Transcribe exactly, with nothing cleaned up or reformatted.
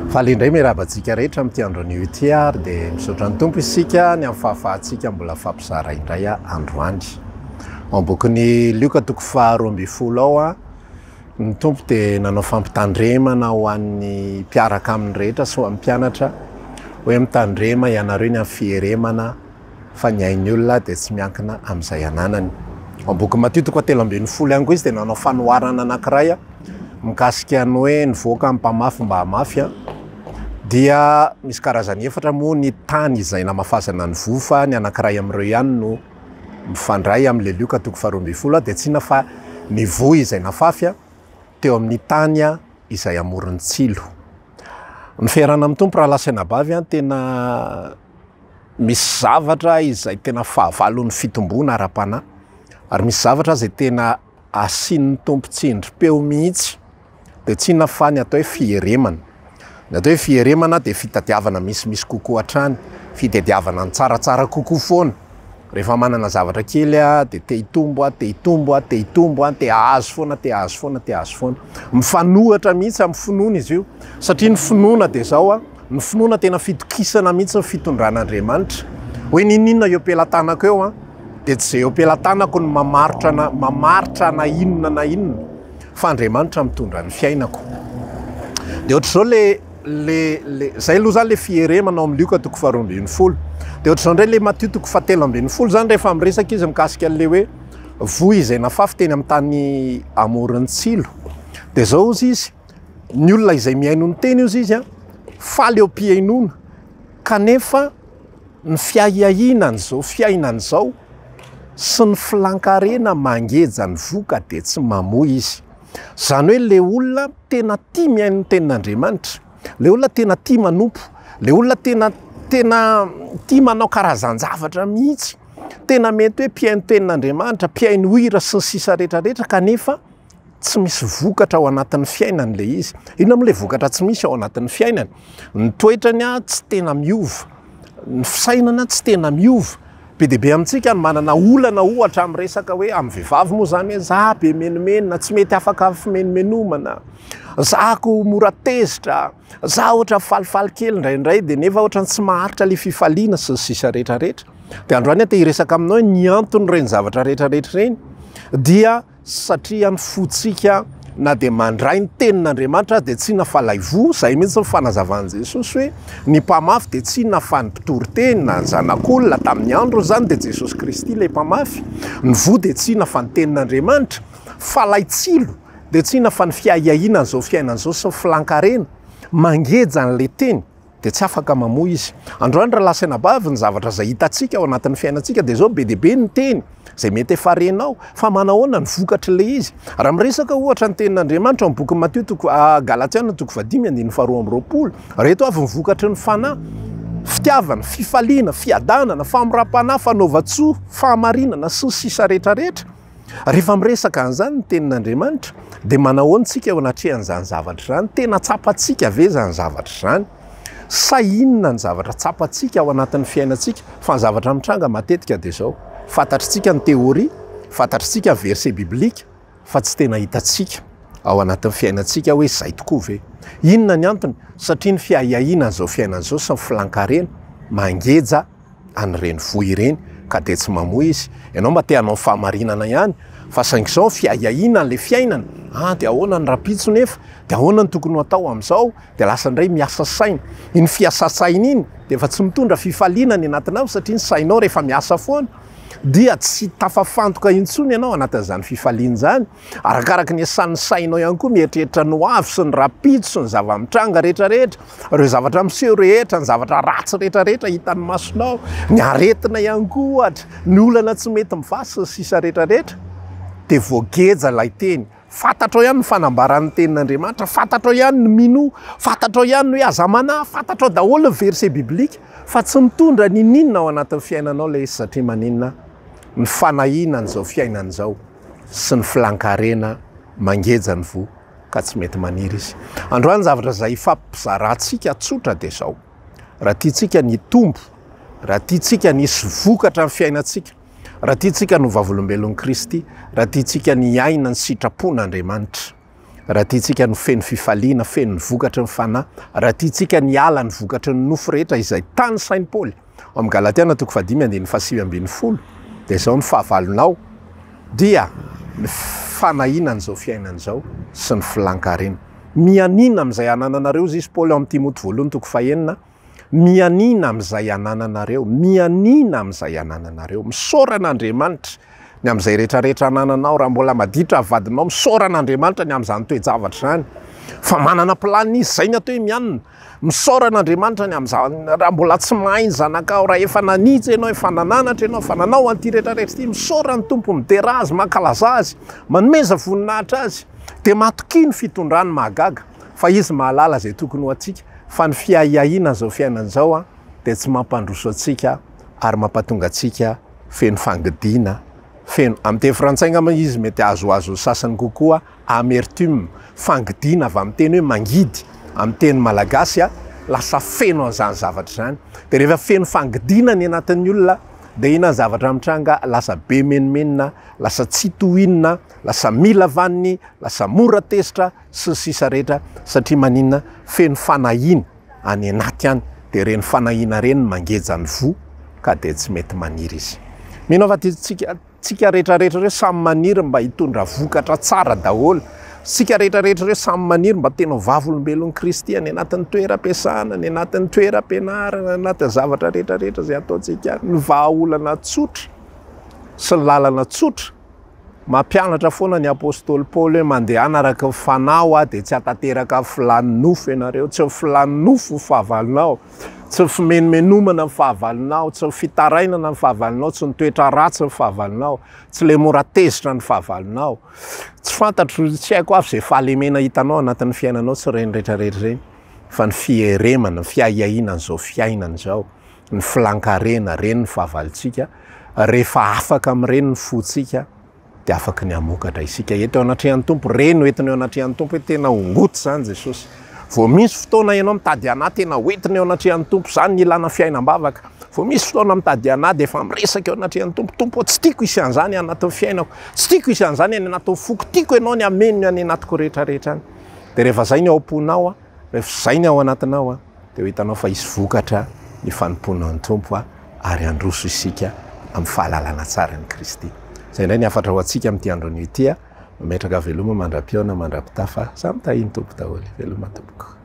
Falindray miarabantsika rehetra amin'ity androany io ity ary dia misaotra ny tompo isika ny amin'ny fahafahantsika mbola fampizara indray androany. Ambokiny lioka toko faharoa amby folo ao a ny tompo dia nanao fampitandremana ho an'ny mpiaraka amin'ny rehetra so amin'ny mpianatra hoe mitandrema ianareo ny amin'ny fieremana fa ny hain'ny olona dia tsy miankina amin'izay ananany. Amboky Matio toko telo ambin'ny folo ihany koa izy dia nanao fanoharana anankiray mikasika ny hoe nivoaka amin'ny mpamafy mba hamafy dia misy karazany efatra moa ny tany izay namafazana ny vofa ny anankiray amin'ireo ihany no mifandray amin'ilay lioka toko faharoa amby folo dia tsy nafa ny voa izay nafafy teo amin'ny tany izay amoron'ny tsilo. Ny fiarana amin'ny tompo raha lasaina bavy tena misy zavatra izay tena fahavalon'ny fitombona ara-panahy ary misy zavatra izay tena asian'ny tompo tsindrim-peo mihitsy dia tsy nafa ny atao hoe fieremana. Ny atao hoe fieremana dia fitadiavana misimisy kokoa hatrany, fitadiavana ny tsaratsara kokoa foana. Rehefa manana zavatra kely dia te hitombo, te hitombo, te hitombo, te hahazo foana, te hahazo foana, te hahazo foana. Mifanohatra mihitsy amin'ny finoana izy io satria ny finoana dia zao ny finoana tena fitokisana mihitsy ny fitondran'Andriamanitra hoe ninona eo am-pelantanako eo dia tsy izay eo am-pelantanako ny mamaritra na mamaritra na inona na inona fa Andriamanitra mitondra ny fiainako. Dia ohatr'izao le le le zay aloha zany le fieremana ao amin'ny lioka toko faharoa ambin'ny folo. Dia ohatr'izao indray le Matio toko fahatelo ambin'ny folo zany rehefa miresaka izy mikasika an'le hoe voa izay nafafy teny amin'ny tany amoron'ny tsilo. Dia zao izy izy ny olona izay miaino ny teny izy izy faly eo am-piainona kanefa ny fiahiahinany zao fiainany zao sy ny filankarena mangeja ny voka dia tsy mamoy izy. Zany hoe le olona tena tia miaino ny tenin'Andriamanitra, le olona tena tia manompo, le olona tena tena tia manao karazan-javatra mihitsy, tena mety hoe mpiaino tenin'Andriamanitra, mpiaino hira sy ny sisa rehetrarehetra kanefa tsy misy vokatra ao anatin'ny fiainany le izy. Inona moa le vokatra tsy misy ao anatin'ny fiainany? Ny toetrany tsy tena miova, ny fisainana tsy tena miova. Be dia be amintsika ny manana olana ohatra amin'ny resaka hoe amin'ny vehivavy moa zany hoe za be menomenona, tsy mety afaka fimenomenomana, zako mora tezitra, za ohatra falifaly kely indraindray dia nefa ohatra tsy maharitra le fifaliana sy ny sisa rehetrarehetra. Dia androany te hiresaka aminao ny antony ireny zavatra rehetrarehetra ireny dia satria ny fotsika na dia mandray ny tenin'Andriamanitra dia tsy nafalay voa, izay mihitsy ny fanazavan'i Jesosy hoe ny mpamafy dia tsy nafa ny mpitory teny na ny zanak'olona tamin'ny andro zany dia Jesosy Kristy ilay mpamafy. Ny voa dia tsy nafa ny tenin'Andriamanitra, falay tsilo dia tsy nafa ny fiahiahinany zao fiainany zao sy ny filankarena mangeja an'le teny dia tsy afaka mamoy izy. Androany raha lasaina bavy ny zavatra izay hitantsika ao anatin'ny fiainantsika dia zao be dia be ny teny izay mety efa renao fa manahoana ny vokatra le izy. Raha miresaka ohatra ny tenin'Andriamanitra amin'ny boky Matio toko Galatiana toko faha dimy andininy faharoa amby roapolo, reto avy ny vokatry ny fanahy, fitiavana, fifaliana, fiadanana, famoram-panahy, fanaova-tsoa, fahamarinana sy ny sisa rehetrarehetra. Rehefa miresaka an'izany ny tenin'Andriamanitra dia manahoana tsika eo anatrehan'izany zavatra izany? Tena tsapantsika ve zany zavatra izany? Sa inona ny zavatra tsapantsika ao anatin'ny fiainantsika? Fa ny zavatra mitranga matetika dia zao fantatritsika ny teoria, fantatritsika ny verset biblika fa tsy tena hitantsika ao anatin'ny fiainantsika hoe izay tokoa ve. Inona ny antony? Satria ny fiahiahinany zao fiainany zao sy ny filankarena mangeja an'ireny voa ireny ka dia tsy mamoy izy. Ianao mba te hanao fahamarinana ihany fa saingy izao fiahiahinany le fiainana, ah dia ahoana ny rapitso nefa, dia ahoana ny tokony atao amin'izao, dia lasa indray miasa saina. Iny fiasa saina iny dia efa tsy mitondra fifaliana ny anatinao satria ny sainao rehefa miasa foana dia tsy tafafantoka intsony ianao anatin'izany fifaliana izany. Arakaraka ny asan'ny sainao ihany koa mieritreritra ny hoavy sy ny rapitso sy ny zava-mitranga rehetrarehetra, ireo zavatra miseho rehetra, ny zavatra ratsy rehetrarehetra hitan'ny masonao, ny aretina ihany koa ohatra, ny olana tsy mety mivasy sy ny sisa rehetrarehetra dia voageja ilay teny. Fantatrao ihany ny fanambaran'ny tenin'Andriamanitra, fantatrao ihany ny mino, fantatrao ihany ny hoe aza manahy, fantatrao daholo ny verset biblika fa tsy mitondra ninina ao anatin'ny fiainanao ilay izy satria maninona ny fanahinany zao fiainany zao sy ny filankarena mangeja ny voa ka tsy mety maniry izy. Androany zavatra izay ifampizarantsika tsotra dia zao: raha tiantsika ny tombo, raha tiantsika nisy vokatra amin'ny fiainantsika, raha tiantsika no vavolombelon'i Kristy, raha tiantsika ny aina ny sitrapon'Andriamanitra, raha tiatsika ny feno fifaliana feno ny vokatra ny fanahy raha tiatsika ny ala ny vokatra ny nofo rehetra izay tany Saint Paul ao amin'ny Galatiana toko fahadimy andiny fahasivy ambin'ny folo dia izao ny fahavalonao dia ny fanahinana izao fiainana izao sy ny filankarena mianina amin'izay anananareo izy izy Paul ao amin'ny Timoty voalohany toko fahaenina mianina amin'izay anananareo mianina amin'izay anananareo misaoran'Andriamanitra ny amin'izay rehetrarehetra anananao raha mbola maditra avadinao misaoran'Andriamanitra ny amin'izany toe-javatra zany fa manana plan izy zay ny atao hoe mianina misaoran'Andriamanitra ny amin'izany raha mbola tsy mahay ny zanakao raha efa nanitsy ianao efa nananatra ianao efa nanao an'ity rehetrarehetra ity misaoran'ny tompo midera azy mankalaza azy manomeza voninahitra azy dia matoki ny fitondrany mahagaga fa izy mahalala zay tokony ho atsika fa ny fiahiahina zao fiainana zao a dia tsy mampandroso atsika ary mampatonga atsika feno fangidina feno amin'ny teny frantsay ngamba izy mety azoazo sasany kokoa amertume fangidina avy amin'ny teny hoe mangidy amin'ny teny malagasy a lasa feno an'izany zavatra zany dia rehefa feno fangidina ny anatin'ny olona dia ina zavatra mitranga lasa be menimenina lasa tsy tohinina lasa mila vaniny lasa mora tesitra sy sisa rehetra satria maninona feno fanahina any anaty any dia reny fanahina reny mangeja ny vo ka dia tsy mety maniry izy mino fa tsika tsika rehetrarehetra reo samy maniry mba hitondra vokatra tsara daholo sika rehetrarehetra reo samy maniry mba tena vavolombelon'ny Kristy any anatin'ny toeram-piasana ny anatin'ny toeram-pianarana anatin'ny zavatra rehetrarehetra zay ataontsika ny vahaolana tsotra sy ny lalana tsotra mampianatra foana ny apôstôly Paul hoe mandeha anaraka ny fanao a dia tsy hatateraka filany nofo ianareo tsy ho filany nofo ny fahavalonao tsy fimenomenomana ny fahavalonao tsy fitarainana ny fahavalonao tsy nitoetra ratsy ny fahavalonao tsy le mora tezitra ny fahavalonao tsy fantatro tsy haiko avy zay fahalemena hitanao anatin'ny fiainanao tsy reny rehetrarehetra reny fa ny fieremana ny fiahiahinana zao fiainana zao ny filankarena reny ny fahavalontsika rehefa afaka amin'ireny ny fotsika dia afaka ny amokatra isika eto anatrehan'ny tompo reny hoentiny eo anatrehan'ny tompo hoe tena hongoto zany Jesosy vao misy fotoana ianao mitady anahy tena hoentiny eo anatrehan'ny tompo zany ny ilana fiainam-bavaka vao misy fotoana mitady anahy dia efa miresaka eo anatrehan'ny tompo tompo tsy tiako isan'izany anatin'ny fiainako tsy tiako isan'izany any anatin'ny foko tiako ianao ny amenony any anatiko rehetrarehetra any dia rehefa zay ny ao am-ponao a rehefa zay ny ao anatinao a dia ho hitanao fa hisy vokatra ny fanompoanan'ny tompo a ary androso isika amin'ny fahalalana tsara ny Kristy zay indray ny afatra ho atsika amin'ity andro an'io ity a mametraka veloma mandra-piona mandra-pitafa samy tahiny tompo daholo veloma tompoko